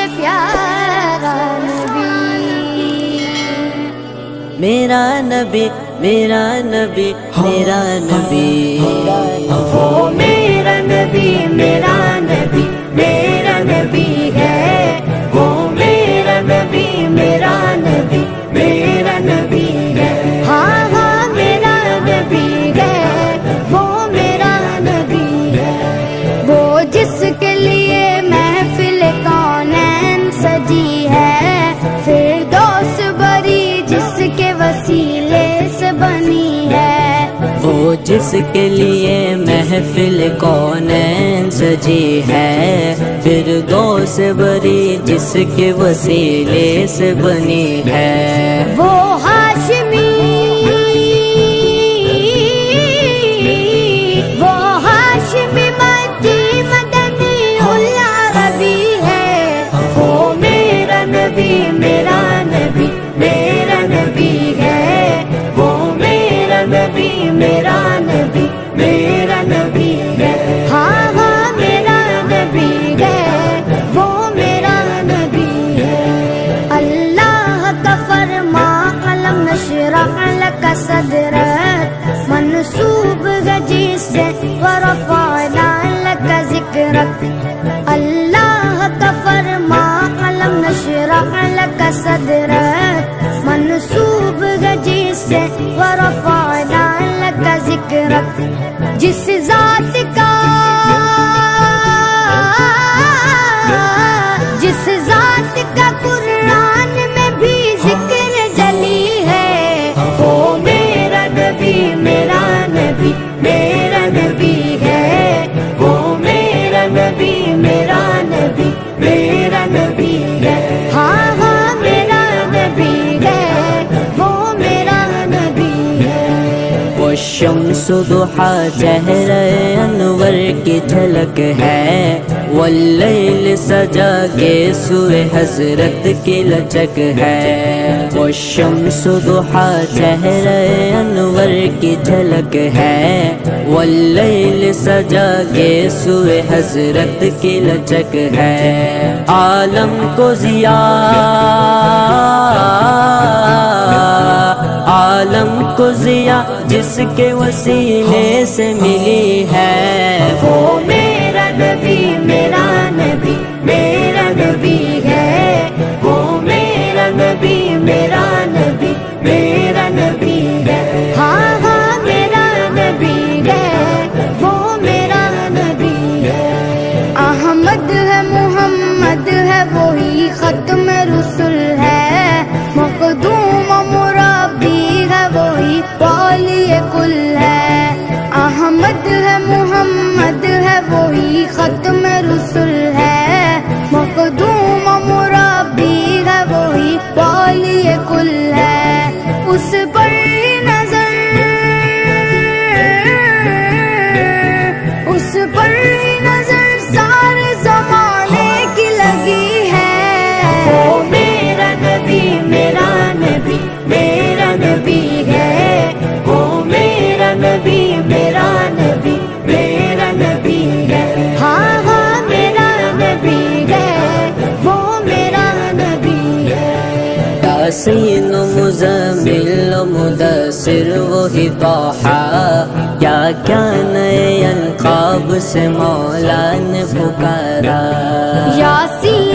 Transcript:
پیارا نبی، میرا نبی میرا نبی میرا نبی، وہ میرا نبی میرا نبی میرا نبی ہے، وہ میرا نبی میرا نبی میرا نبی ہے، ہاں ہاں میرا نبی ہے، وہ میرا نبی ہے، وہ جس کے لیے محفل کونین سجی ہے، فردوس بری جس کے وسیلے سے بنی ہے، وہ جس کے لیے محفل کونین سجی ہے، فردوس بری جس کے وسیلے سے بنی ہے، وہ ہاشمی مکی مدنی العربی ہے، وہ میرا نبی میرا نبی میرا نبی ہے، وہ میرا نبی میرا نبی میرا نبی ہے، ہاں ہاں میرا نبی ہے، وہ میرا نبی ہے، اللہ کا فرما قلم نشرح لک صدرک، منصوب ہے جس سے ورفعنا لک ذکرک، اللہ کا فرما قلم نشرح لک صدرک، منصوب ہے جس سے ورفعنا لک ذکرک، جس ذات کا قرآن میں بھی ذکر جلی ہے، وہ میرا نبی میرا نبی میرا نبی ہے، وہ میرا نبی میرا نبی میرا نبی ہے، ہاں ہاں میرا نبی ہے، وہ میرا نبی ہے، وہ شمس ضحیٰ چہرہ انور کی جھلک ہے، واللیل سجا کے سوئے حضرت کی لچک ہے، وہ شمس ضحیٰ چہرہ انور کی جھلک ہے، واللیل سجا کے سوئے حضرت کی لچک ہے، عالم کو ضیاء عالم کو ضیاء جس کے وسیلے سے ملی ہے، وہ میرا نبی میرا نبی میرا نبی ہے، وہ میرا نبی میرا نبی میرا نبی ہے، ہاں ہاں میرا نبی ہے، وہ میرا نبی ہے، احمد ہے محمد ہے وہی ختم رسول ہے، مقدوم مربی ہے وہی والی کل ہے، احمد ہے محمد ہے وہی ختم رسول ہے، مقدوم مربی ہے وہی والی کل ہے، اس پر نظر اس پر نظر سارے زمانے کی لگی ہے، وہ میرا نبی میرا نبی میرا نبی ہے، وہ میرا نبی میرا نبی میرا نبی ہے، ہاں ہاں میرا نبی ہے، وہ میرا نبی ہے، یاسین و مزمل و مدثر وہی طٰہٰ، کیا کیا نئے القاب سے مولا نے پکارا، یاسین